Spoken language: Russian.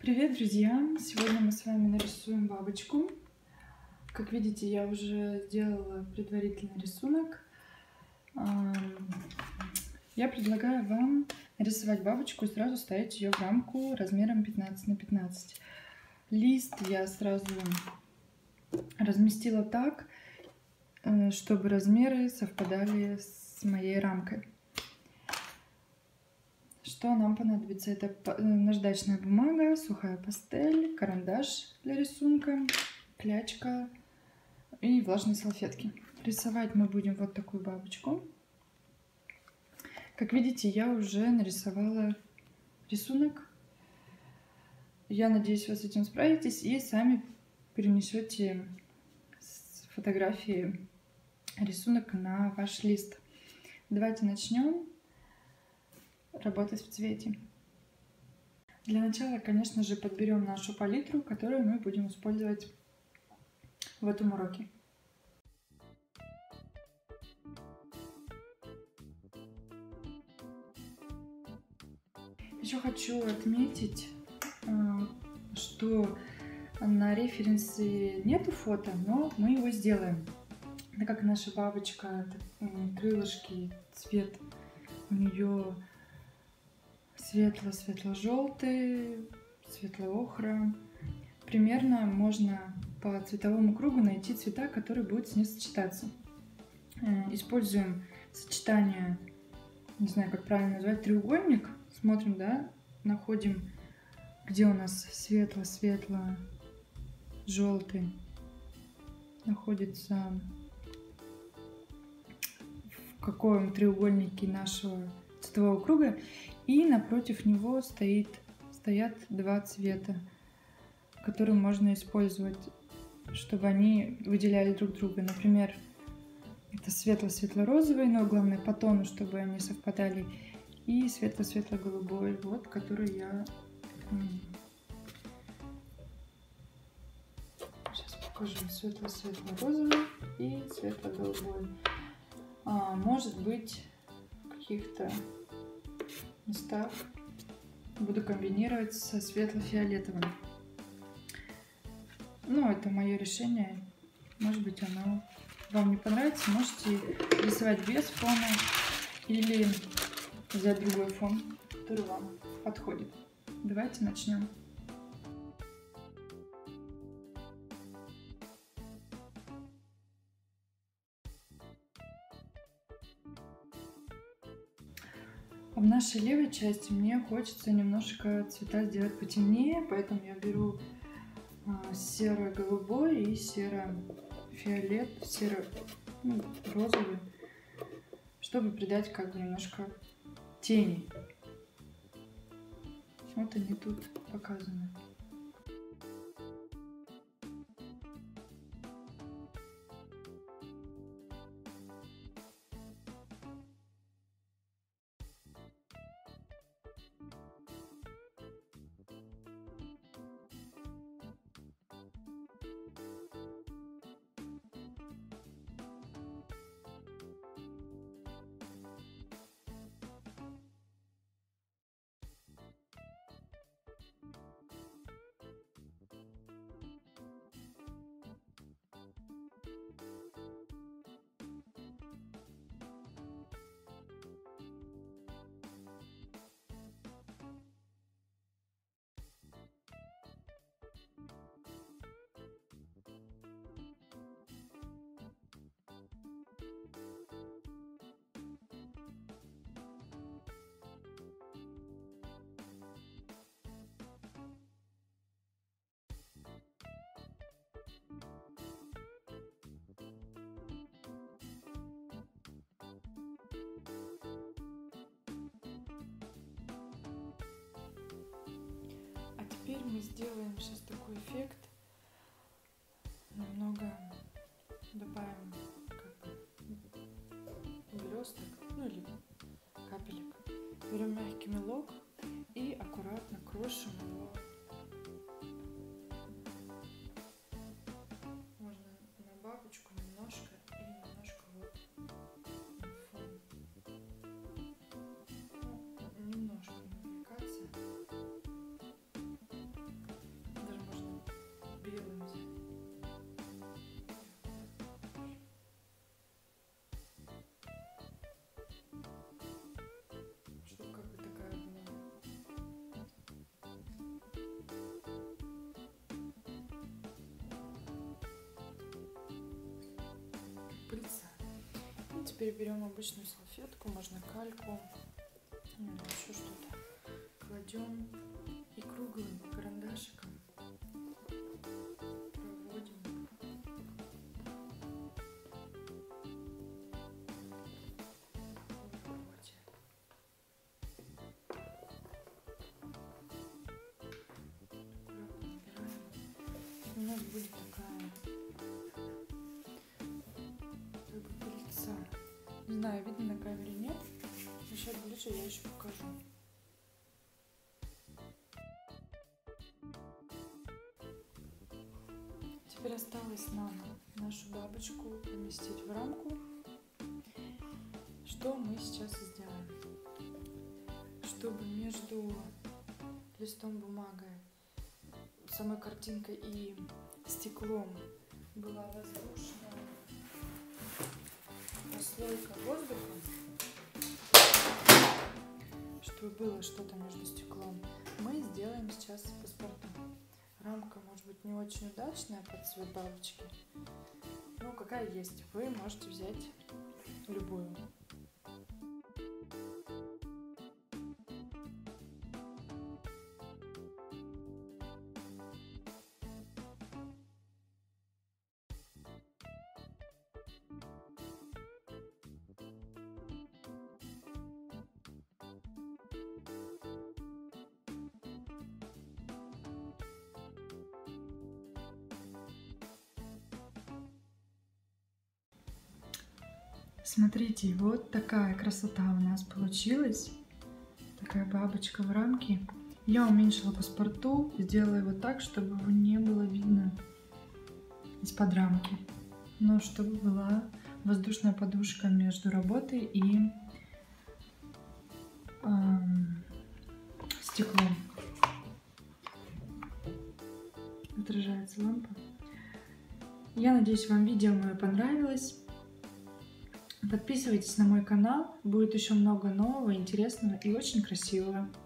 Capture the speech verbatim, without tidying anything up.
Привет, друзья! Сегодня мы с вами нарисуем бабочку. Как видите, я уже сделала предварительный рисунок. Я предлагаю вам нарисовать бабочку и сразу ставить ее в рамку размером пятнадцать на пятнадцать. Лист я сразу разместила так, чтобы размеры совпадали с моей рамкой. Что нам понадобится? Это наждачная бумага, сухая пастель, карандаш для рисунка, клячка и влажные салфетки. Рисовать мы будем вот такую бабочку. Как видите, я уже нарисовала рисунок. Я надеюсь, вы с этим справитесь и сами перенесете с фотографии рисунок на ваш лист. Давайте начнем работать в цвете. Для начала, конечно же, подберем нашу палитру, которую мы будем использовать в этом уроке. Еще хочу отметить, что на референсе нету фото, но мы его сделаем. Так как наша бабочка, крылышки, цвет у нее светло-светло-желтый, светло-охра. Примерно можно по цветовому кругу найти цвета, которые будут с ней сочетаться. Используем сочетание, не знаю, как правильно назвать, треугольник. Смотрим, да, находим, где у нас светло-светло-желтый находится в каком треугольнике нашего цветового круга, и напротив него стоит, стоят два цвета, которые можно использовать, чтобы они выделяли друг друга. Например, это светло-светло-розовый, но главное по тону, чтобы они совпадали, и светло-светло-голубой, вот, который я сейчас покажу. Светло-светло-розовый и светло-голубой. А, может быть, в каких-то местах буду комбинировать со светло-фиолетовым. Ну, это мое решение. Может быть, оно вам не понравится. Можете рисовать без фона или взять другой фон, который вам подходит. Давайте начнем. В нашей левой части мне хочется немножко цвета сделать потемнее, поэтому я беру серо-голубой и серо-фиолет, серо-розовый, чтобы придать как бы немножко тени. Вот они тут показаны. Теперь мы сделаем сейчас такой эффект. Немного добавим как бы блесток, ну или капелек. Берем мягкий мелок и аккуратно крошим его. Можно на бабочку немножко и немножко вот на фон. Ну, немножко не увлекаться. теперь берем обычную салфетку, можно кальку, ну, еще что-то. Кладем и круглым карандашиком проводим по работе. Аккуратно убираем. У нас будет такая как бы пыльца. Не знаю, видно на камере, нет? Но сейчас ближе я еще покажу. Теперь осталось нам нашу бабочку поместить в рамку. Что мы сейчас сделаем? Чтобы между листом бумаги, самой картинкой и стеклом была воздушная прослойка воздуха, чтобы было что-то между стеклом, мы сделаем сейчас паспорту. Рамка может быть не очень удачная под цвет бабочки, но какая есть, вы можете взять любую. Смотрите, вот такая красота у нас получилась. Такая бабочка в рамке. Я уменьшила паспорту, сделала его так, чтобы его не было видно из-под рамки. Но чтобы была воздушная подушка между работой и эм, стеклом. Отражается лампа. Я надеюсь, вам видео мое понравилось. Подписывайтесь на мой канал, будет еще много нового, интересного и очень красивого.